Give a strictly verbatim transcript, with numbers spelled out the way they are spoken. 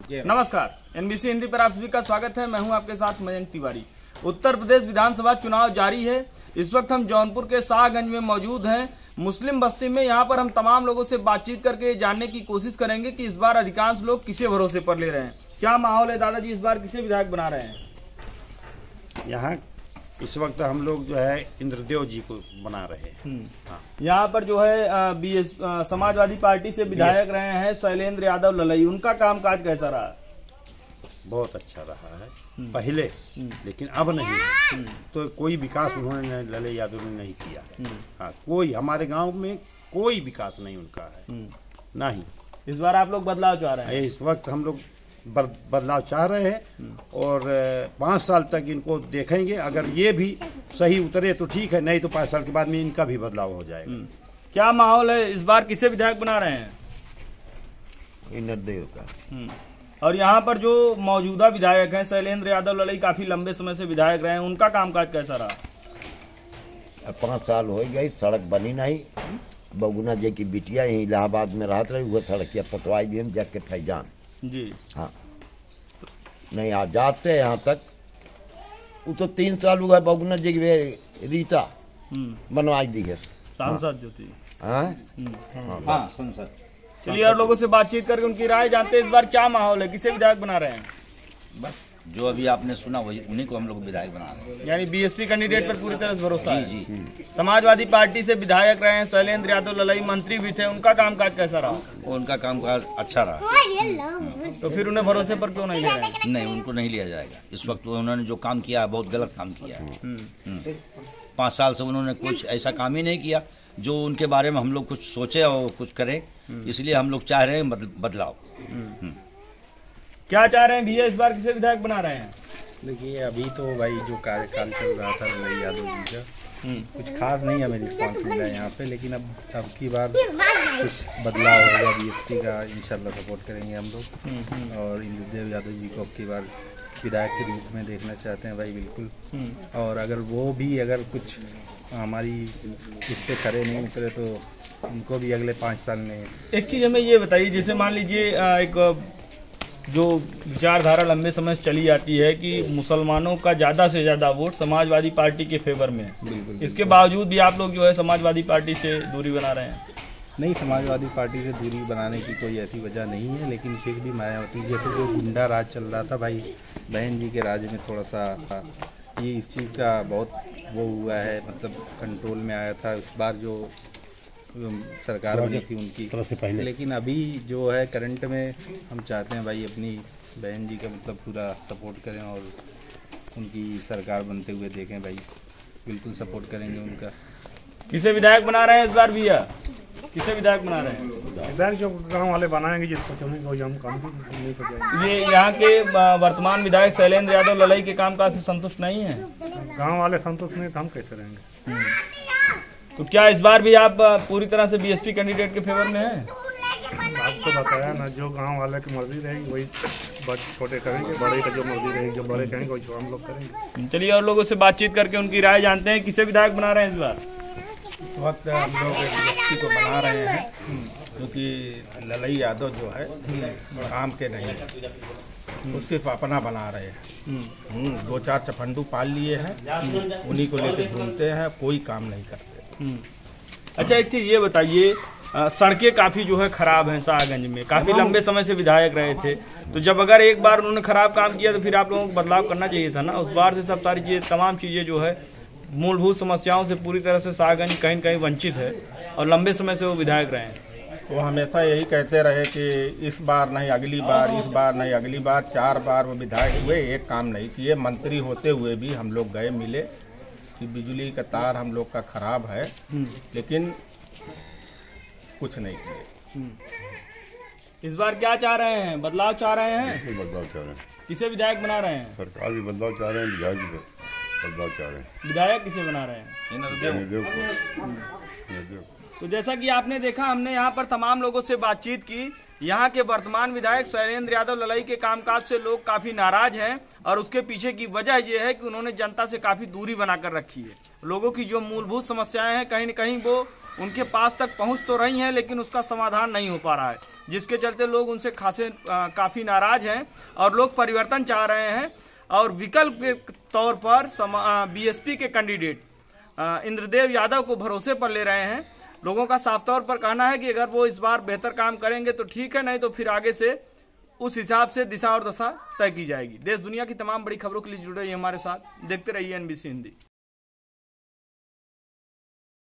नमस्कार, एनबीसी हिंदी पर आप सभी का स्वागत है। मैं हूं आपके साथ मयंक तिवारी। उत्तर प्रदेश विधानसभा चुनाव जारी है। इस वक्त हम जौनपुर के शाहगंज में मौजूद हैं, मुस्लिम बस्ती में। यहां पर हम तमाम लोगों से बातचीत करके जानने की कोशिश करेंगे कि इस बार अधिकांश लोग किसे भरोसे पर ले रहे हैं। क्या माहौल है दादाजी, इस बार किसे विधायक बना रहे हैं? यहाँ इस वक्त हम लोग जो है इंद्रदेव जी को बना रहे हैं। हाँ। यहाँ पर जो है बी एस समाजवादी पार्टी से विधायक रहे हैं शैलेंद्र यादव ललई, उनका कामकाज कैसा रहा? बहुत अच्छा रहा है पहले, लेकिन अब नहीं। तो कोई विकास उन्होंने ललई यादव ने नहीं किया है। हाँ, कोई हमारे गांव में कोई विकास नहीं उनका है, नहीं। इस बार आप लोग बदलाव चाह रहे हैं? इस वक्त हम लोग बदलाव चाह रहे हैं और पाँच साल तक इनको देखेंगे। अगर ये भी सही उतरे तो ठीक है, नहीं तो पाँच साल के बाद में इनका भी बदलाव हो जाएगा। क्या माहौल है, इस बार किसे विधायक बना रहे हैं? इंद्रदेव का। और यहाँ पर जो मौजूदा विधायक हैं शैलेंद्र यादव ललई, काफी लंबे समय से विधायक रहे हैं, उनका कामकाज कैसा रहा? पाँच साल हो गई, सड़क बनी नहीं। बगुना जी की बिटिया यही इलाहाबाद में रहते रही, वह सड़क पतवाई दी जग के फैजान जी। हाँ, नहीं आ जाते यहाँ तक। वो तो तीन साल हुआ बगुना जी की रीता बनवाई दी है, सांसद जो थी। हाँ हाँ, संसद। चलिए और लोगों से बातचीत करके उनकी राय जानते हैं। इस बार क्या माहौल है, किसे विधायक बना रहे हैं? बस जो अभी आपने सुना वही उन्हीं को हम लोग विधायक बना रहे हैं। यानी बीएसपी कैंडिडेट पर पूरी तरह से भरोसा है। जी जी। समाजवादी पार्टी से विधायक रहे हैं शैलेंद्र यादव ललई, मंत्री भी थे, उनका कामकाज कैसा रहा? उनका कामकाज अच्छा रहा। तो फिर उन्हें भरोसे पर क्यों नहीं ले रहे हैं? नहीं, उनको नहीं लिया जाएगा इस वक्त। उन्होंने जो काम किया बहुत गलत काम किया है। पाँच साल से उन्होंने कुछ ऐसा काम ही नहीं किया जो उनके बारे में हम लोग कुछ सोचे और कुछ करें। इसलिए हम लोग चाह रहे हैं बदलाव। क्या चाह रहे हैं भैया, इस बार किसे विधायक बना रहे हैं? देखिए, अभी तो भाई जो कार्यकाल चल रहा था ललई यादव जी का, कुछ खास नहीं हमें रिस्पॉन्स मिला यहाँ पे। लेकिन अब अब की बार कुछ बदलाव होगा, बीएसपी का इंशाल्लाह सपोर्ट करेंगे हम लोग। और इंद्रदेव यादव जी को अब की बार विधायक के रूप में देखना चाहते हैं भाई, बिल्कुल। और अगर वो भी अगर कुछ हमारी इस पे खड़े नहीं उतरे तो उनको भी अगले पाँच साल में। एक चीज़ हमें ये बताइए, जैसे मान लीजिए एक जो विचारधारा लंबे समय से चली आती है कि मुसलमानों का ज़्यादा से ज़्यादा वोट समाजवादी पार्टी के फेवर में है, इसके बावजूद भी आप लोग जो है समाजवादी पार्टी से दूरी बना रहे हैं? नहीं, समाजवादी पार्टी से दूरी बनाने की कोई ऐसी वजह नहीं है, लेकिन फिर भी मायावती जैसे जो गुंडा राज चल रहा था भाई, बहन जी के राज में थोड़ा सा ये इस चीज़ का बहुत वो हुआ है, मतलब कंट्रोल में आया था इस बार जो सरकार बनी थी उनकी से पहले। लेकिन अभी जो है करंट में हम चाहते हैं भाई अपनी बहन जी का मतलब पूरा सपोर्ट करें और उनकी सरकार बनते हुए देखें भाई, बिल्कुल सपोर्ट करेंगे उनका। किसे विधायक बना रहे हैं इस बार भैया, किसे विधायक बना रहे हैं? विधायक जो गांव वाले बनाएंगे जिसको चुनेंगे वही हम काम नहीं कर जाएंगे। ये यहाँ के वर्तमान विधायक शैलेंद्र यादव ललई के कामकाज से संतुष्ट नहीं है? गांव वाले संतुष्ट नहीं तो हम कैसे रहेंगे? तो क्या इस बार भी आप पूरी तरह से बीएसपी कैंडिडेट के फेवर में हैं? आपको बताया ना, जो गांव वाले की मर्जी रहेगी वही छोटे करेंगे, बड़े का जो मर्जी रहेगी, जो बड़े कहेंगे वही हम लोग करेंगे। चलिए और लोगों से बातचीत करके उनकी राय जानते हैं। किसे विधायक बना रहे हैं इस बार? इस वक्त हम लोग एक व्यक्ति को बना रहे हैं क्योंकि ललई यादव जो है काम के नहीं है, वो सिर्फ अपना बना रहे हैं। दो चार चफंडू पाल लिए हैं, उन्हीं को लेके घूमते हैं, कोई काम नहीं करते। अच्छा, एक चीज़ ये बताइए, सड़कें काफ़ी जो है खराब हैं शाहगंज में, काफ़ी लंबे समय से विधायक रहे थे, तो जब अगर एक बार उन्होंने खराब काम किया तो फिर आप लोगों को बदलाव करना चाहिए था ना। उस बार से सब सारी चीज़ें, तमाम चीज़ें जो है मूलभूत समस्याओं से पूरी तरह से शाहगंज कहीं न कहीं वंचित है और लंबे समय से वो विधायक रहे हैं। वो हमेशा यही कहते रहे कि इस बार नहीं अगली बार, इस बार नहीं अगली बार। चार बार वो विधायक हुए, एक काम नहीं किए। मंत्री होते हुए भी हम लोग गए, मिले कि बिजली का तार हम लोग का खराब है, लेकिन कुछ नहीं किए। इस बार क्या चाह रहे हैं, बदलाव चाह रहे हैं? बदलाव चाह रहे हैं। किसे विधायक बना रहे हैं? सरकार भी बदलाव चाह रहे हैं, विधायक भी बदलाव चाह रहे हैं। विधायक किसे बना रहे हैं? इंद्रदेव को। तो जैसा कि आपने देखा, हमने यहाँ पर तमाम लोगों से बातचीत की। यहाँ के वर्तमान विधायक शैलेंद्र यादव ललई के कामकाज से लोग काफी नाराज हैं और उसके पीछे की वजह यह है कि उन्होंने जनता से काफी दूरी बनाकर रखी है। लोगों की जो मूलभूत समस्याएं हैं कहीं न कहीं वो उनके पास तक पहुंच तो रही हैं, लेकिन उसका समाधान नहीं हो पा रहा है, जिसके चलते लोग उनसे खासे काफी नाराज हैं और लोग परिवर्तन चाह रहे हैं। और विकल्प के तौर पर बीएसपी के कैंडिडेट इंद्रदेव यादव को भरोसे पर ले रहे हैं। लोगों का साफ तौर पर कहना है कि अगर वो इस बार बेहतर काम करेंगे तो ठीक है, नहीं तो फिर आगे से उस हिसाब से दिशा और दशा तय की जाएगी। देश दुनिया की तमाम बड़ी खबरों के लिए जुड़े रहिए हमारे साथ, देखते रहिए एनबीसी हिंदी।